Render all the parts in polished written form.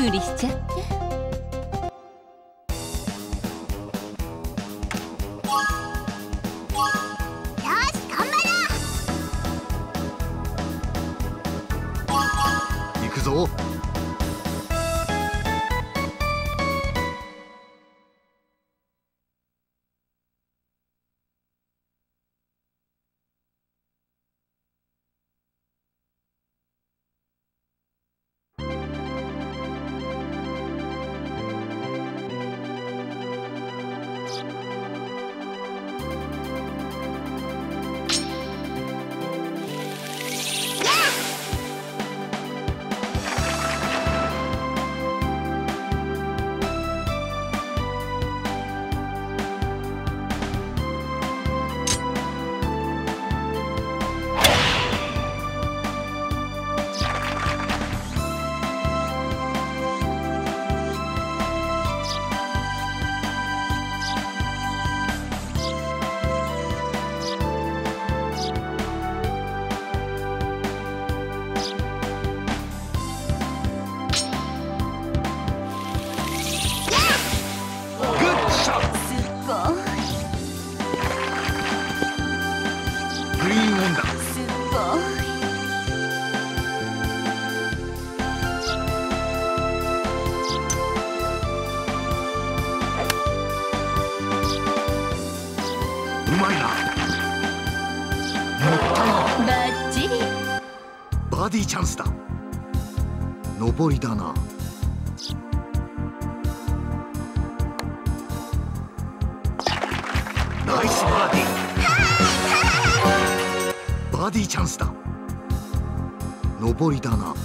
無理しちゃって。 行くぞ。うまいな。乗ったな。 バッチリ。 バーディーチャンスだ。上りだな。ナイスバーディー。バーディーチャンスだ。上りだな。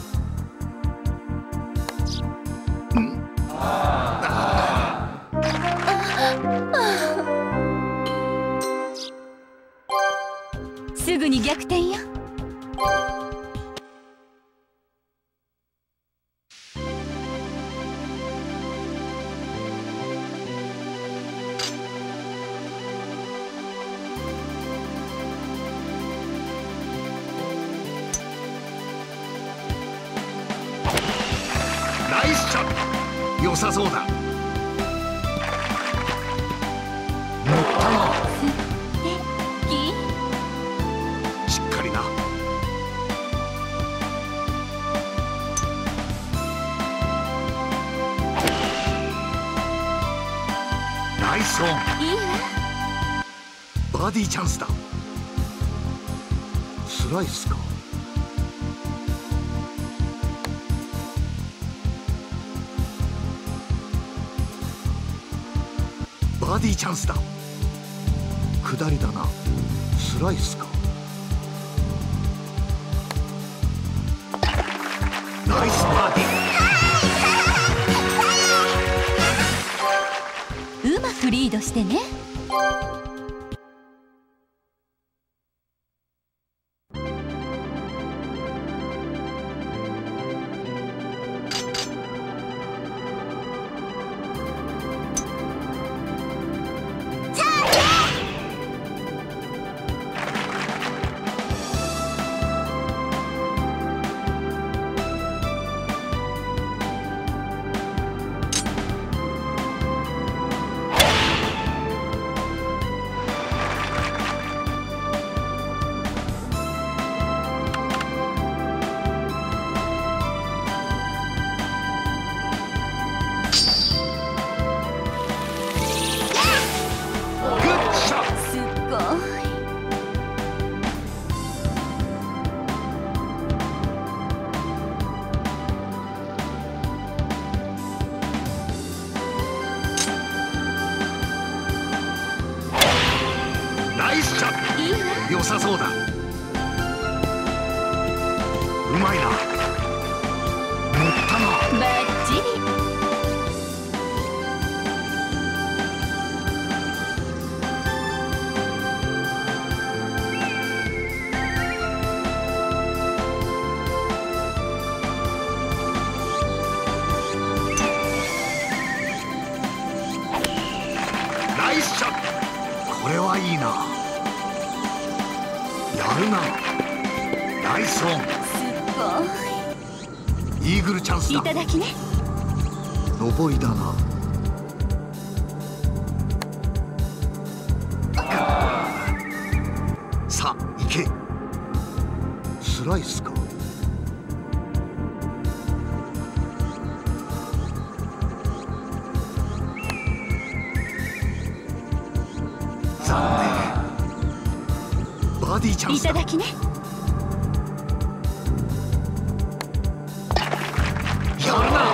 すぐに逆転よ。 ナイスショット。良さそうだ。乗ったな。しっかりな。ナイスオン。 いいわ。 バーディーチャンスだ。スライスか。バーディーチャンスだ。下りだな。スライスか。ナイスバーディー。 うまくリードしてね。良さそうだ。うまいな。乗ったな。 バッチリ。 ナイスショット。これはいいな。やるな。ナイスオン。 すっごい。 イーグルチャンスだ。 いただきね。 上りだな。さあ行け。スライスか。残念。バーディーチャンスだ。 いただきね。 やるな。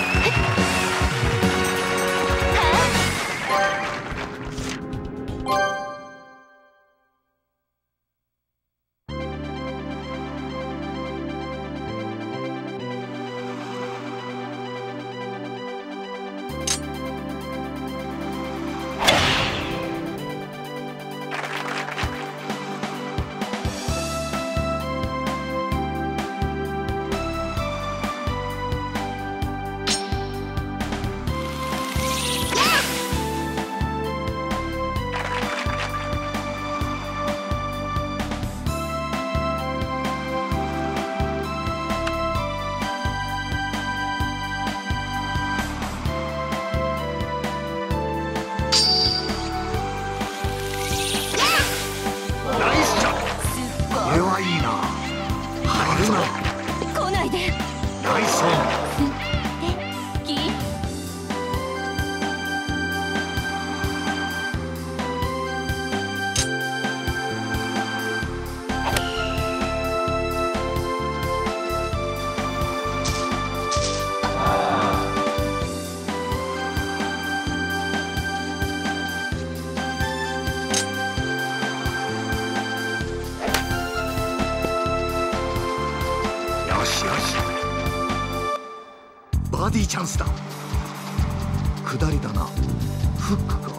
これはいいな。入るな。 来ないで。 ナイスオン。よしよし。バーディーチャンスだ。下りだな。フックか。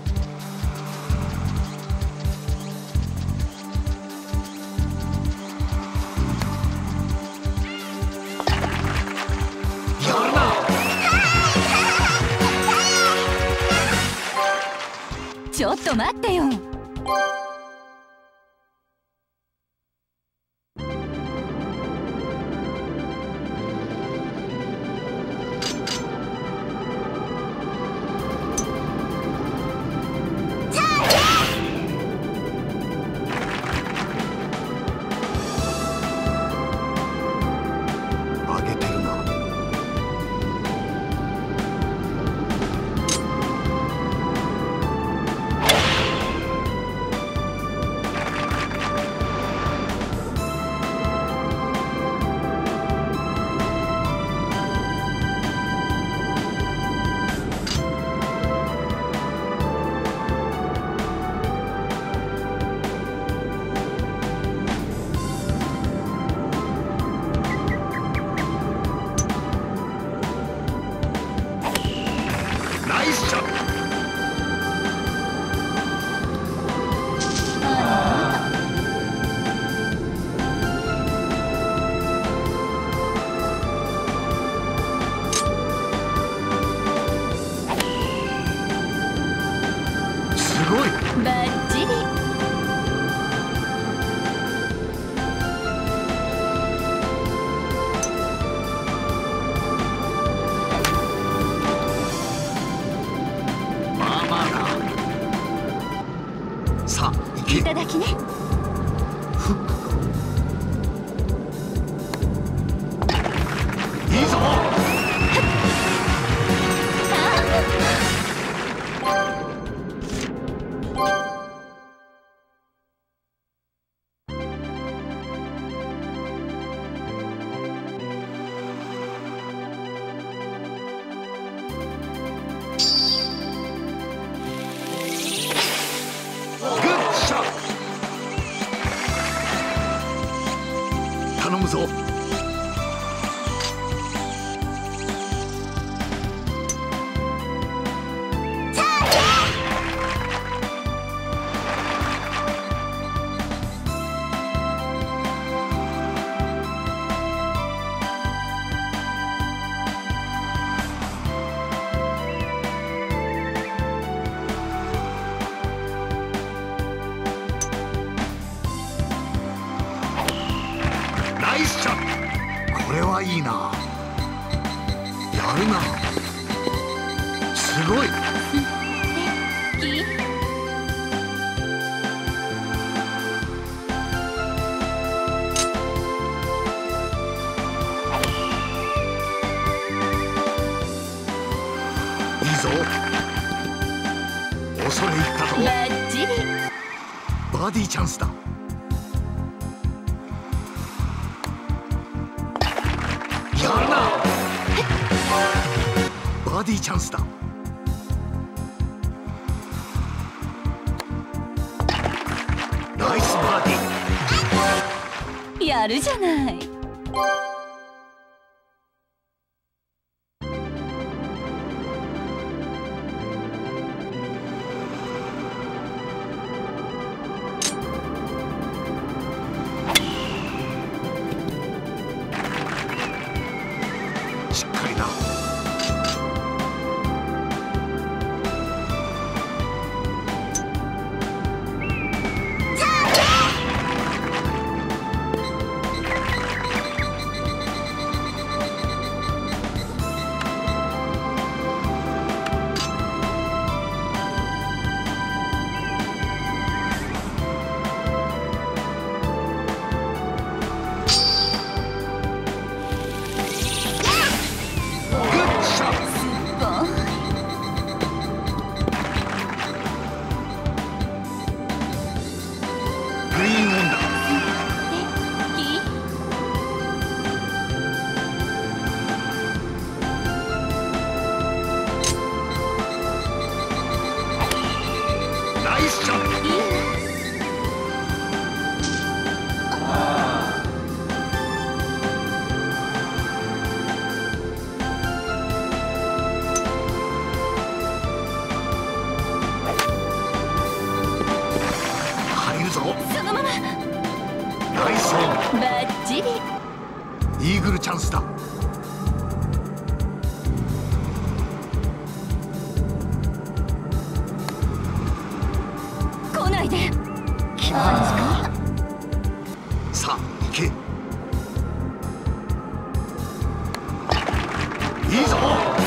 やるな。 ちょっと待ってよ。 上げてるな。ナイスショット。すごい。 バッチリ。 まあまあだ。さあ行け。 いただきね。 フックか。いいぞ。グッショット。頼むぞ。ナイスショット。これはいいな。やるな。 すごい。いいぞ。恐れ入ったぞ。 バッチリ。 バーディーチャンスだ。やるな。バーディーチャンスだ。ナイスバーディー。 やるじゃない。 しっかりだ。グリーンオンだ。ナイスショット。入るぞ。 そのまま。 ナイスオン。 バッチリ。 イーグルチャンスだ。 来ないで。 さあ行け。いいぞ。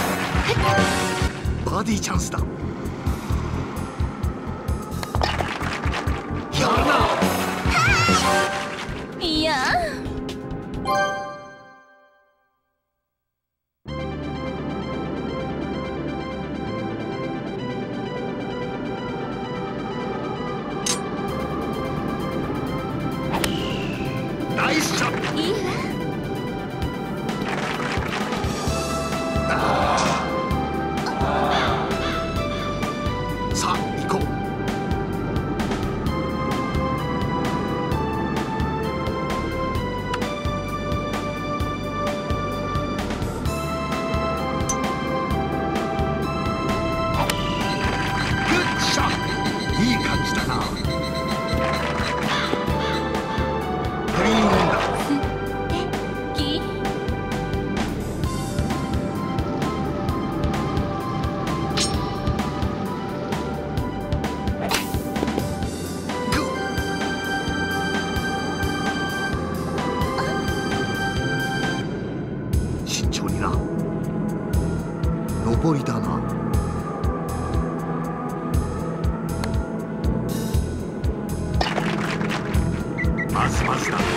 バーディーチャンスだ。やるな。 いや。 ナイスショット。 いいわ。 さあ行こう。グッショット。いい感じだな。グリーンオンだ。グッ。慎重にな。上りだな。まずまずだ。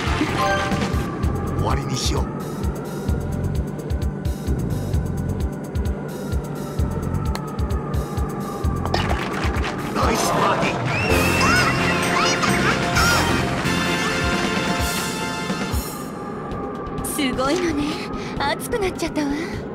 終わりにしよう。ナイスバーディー。 すごいのね。熱くなっちゃったわ。